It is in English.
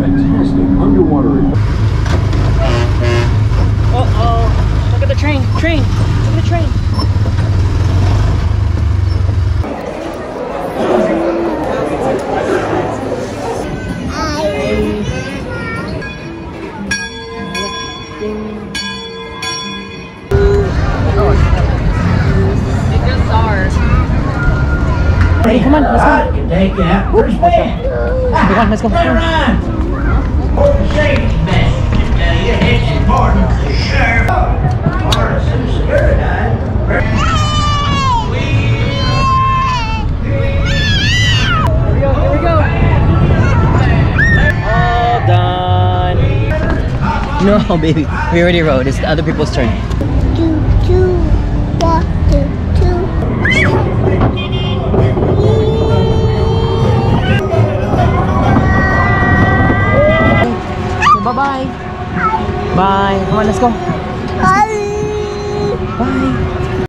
fantastic underwater. Uh-oh. Look at the train. Look at the train. Hey, come on, let's go. I can take you out for a spin. Come on, let's go. Safety message. It's important to share. Or security. Here we go. All done. No, baby, we already rode. It's the other people's turn. Bye-bye. Bye. Come on, let's go. Bye. Bye.